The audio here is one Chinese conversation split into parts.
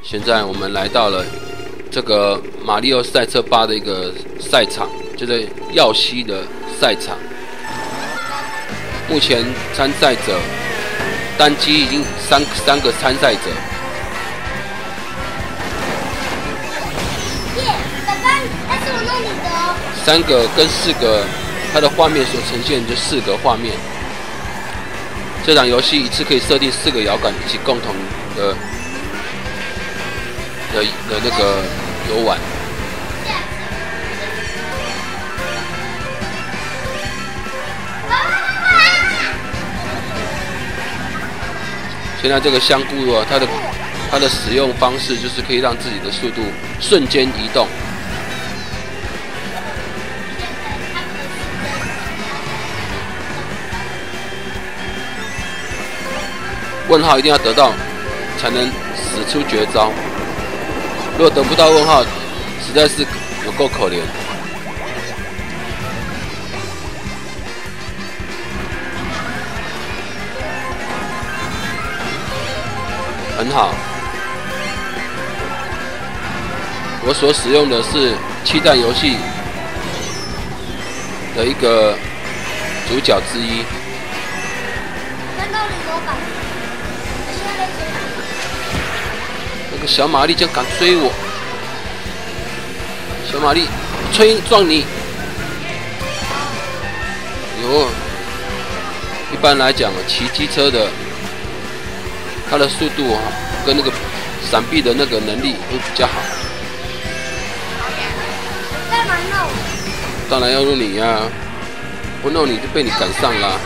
现在我们来到了这个《马里奥赛车8》的一个赛场，就是耀西的赛场。目前参赛者单机已经三个参赛者。 耶，爸爸，那是我弄你的哦。 3个跟4个，它的画面所呈现就4个画面。这场游戏一次可以设定4个摇杆一起共同的那个游玩。现在这个香菇哦，它的使用方式就是可以让自己的速度瞬间移动。问号一定要得到，才能使出绝招。如果得不到问号，实在是有够可怜。很好，我所使用的是7弹游戏的一个主角之一。那个小玛丽竟敢追我！小玛丽，撞你！哟，一般来讲，骑机车的，它的速度跟那个闪避的那个能力会比较好。 干嘛弄？ 当然要弄你呀，不弄你就被你赶上啦。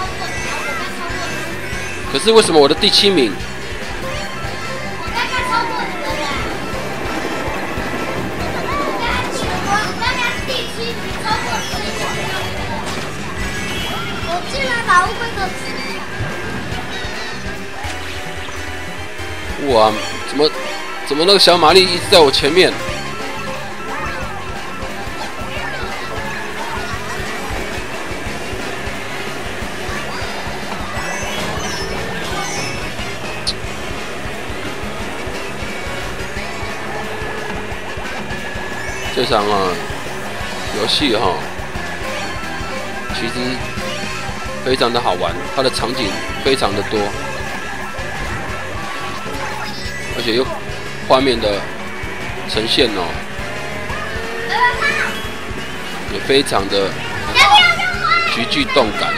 可是为什么我的第7名？ 我刚刚超过你了啦！我刚刚第7名超过你了。我竟然把乌龟给吃了！ 哇，怎么那个小玛丽一直在我前面？这场游戏其实非常的好玩，它的场景非常的多，而且又画面的呈现也非常的极具动感。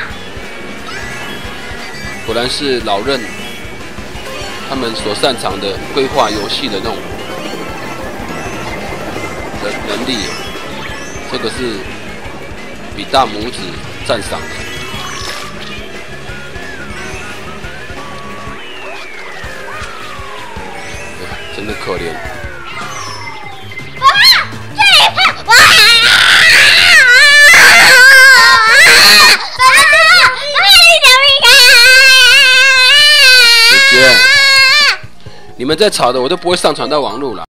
果然是老任他们所擅长的规划游戏的那种的能力，这个是比大拇指赞赏的。真的可怜。姐姐，你们在吵的，我都不会上传到网络了。